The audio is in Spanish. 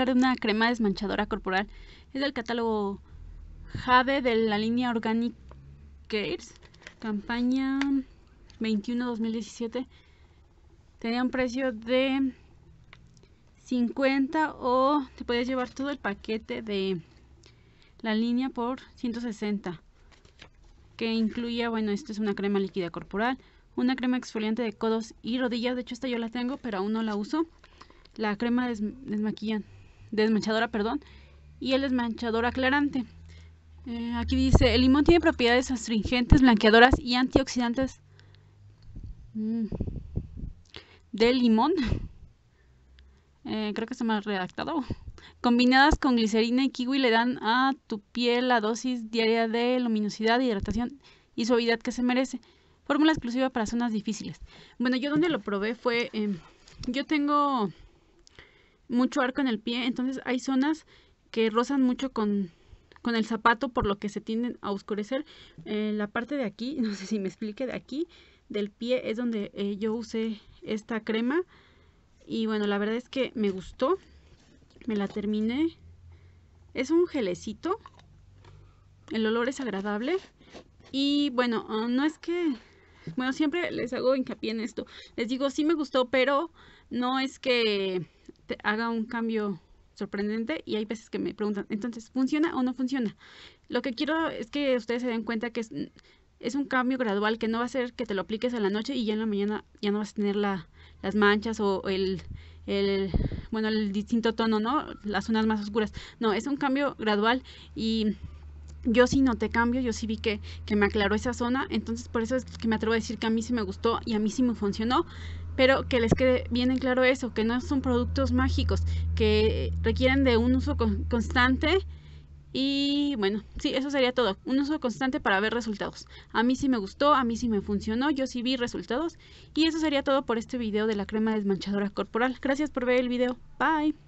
hablar de una crema desmanchadora corporal. Es del catálogo Jade de la línea Organic Cares, campaña 21-2017. Tenía un precio de 50 o te podías llevar todo el paquete de la línea por 160, que incluía, bueno, esto es una crema líquida corporal, una crema exfoliante de codos y rodillas. De hecho, esta yo la tengo, pero aún no la uso. La crema desmanchadora, perdón, y el desmanchador aclarante. Aquí dice, el limón tiene propiedades astringentes, blanqueadoras y antioxidantes del limón. Creo que está mal redactado. Combinadas con glicerina y kiwi le dan a tu piel la dosis diaria de luminosidad, hidratación y suavidad que se merece. Fórmula exclusiva para zonas difíciles. Bueno, yo donde lo probé fue... yo tengo mucho arco en el pie, entonces hay zonas que rozan mucho con el zapato, por lo que se tienden a oscurecer. La parte de aquí, no sé si me explique, de aquí del pie es donde yo usé esta crema. Y bueno, la verdad es que me gustó. Me la terminé. Es un gelecito. El olor es agradable. Y bueno, no es que... Bueno, siempre les hago hincapié en esto. Les digo, sí me gustó, pero no es que te haga un cambio sorprendente. Y hay veces que me preguntan, entonces, ¿funciona o no funciona? Lo que quiero es que ustedes se den cuenta que es un cambio gradual, que no va a ser que te lo apliques a la noche y ya en la mañana ya no vas a tener las manchas o el distinto tono, ¿no? Las zonas más oscuras. No, es un cambio gradual y yo sí noté cambio, yo sí vi que me aclaró esa zona. Entonces por eso es que me atrevo a decir que a mí sí me gustó y a mí sí me funcionó. Pero que les quede bien en claro eso, que no son productos mágicos, que requieren de un uso constante. Y bueno, sí, eso sería todo. Un uso constante para ver resultados. A mí sí me gustó, a mí sí me funcionó, yo sí vi resultados. Y eso sería todo por este video de la crema desmanchadora corporal. Gracias por ver el video. Bye.